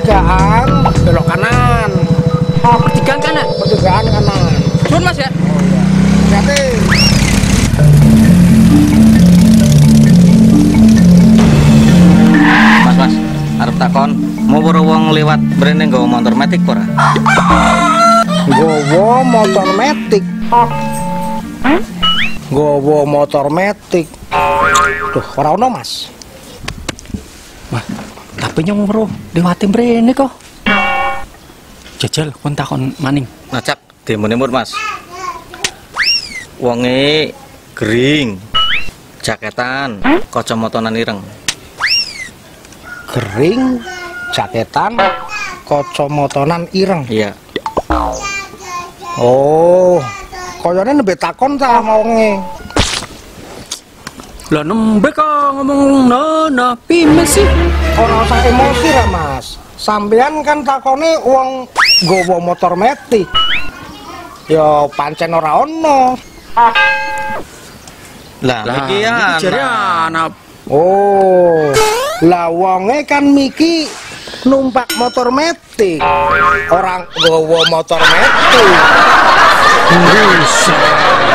pertigaan belok kanan. Pertigaan kanan? Pertigaan kanan. Sun Mas ya? Oh iya. Hati. Mas, arep takon, mau boro wong lewat brene nggawa motor metik ora? Gowo motor metik. Gowo motor metik. Duh, ora ono, Mas. Wah, tapi nyong bro, lewatin brene kok. Jajal kon takon maning. Ngacak demone mur, Mas. Wonge gering. Jaketan, kacamatane ireng. Gering, jaketan, kacamotonan ireng. Iya. Oh, koyone nembe takon ta wonge. Lah nembe kok ngomong no pimes sih. Ora usah emosi ra, Mas. Sampean kan takone wong nggawa motor metik. Ya pancen ora ono. Lah iki ya. Jare anak. Oh, lah wonge kan miki numpak motor metik. Orang nggawa motor metik. Bisa.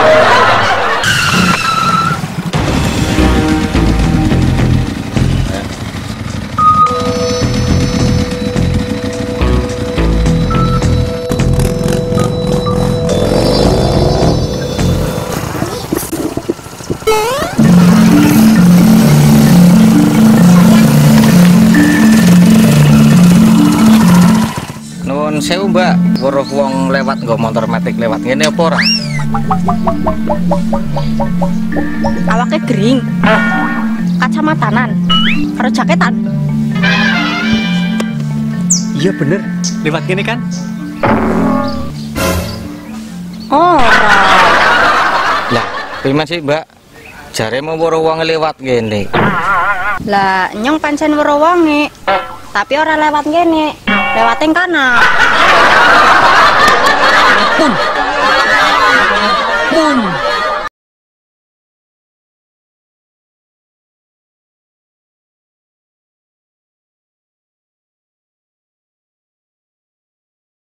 Nuwun sewu, Mbak. Weruh wong lewat nggo motor metik lewat ngene apa ora? Awake gering, kacamatanan, karo jaketan. Iya bener, lewat gini kan? Ora. Lah, pimen sih, Mbak? Jare mau weruh wong lewat ngene. Lah nyong pancen weruh wonge, tapi ora lewat ngene, lewat yang kanan. Mun.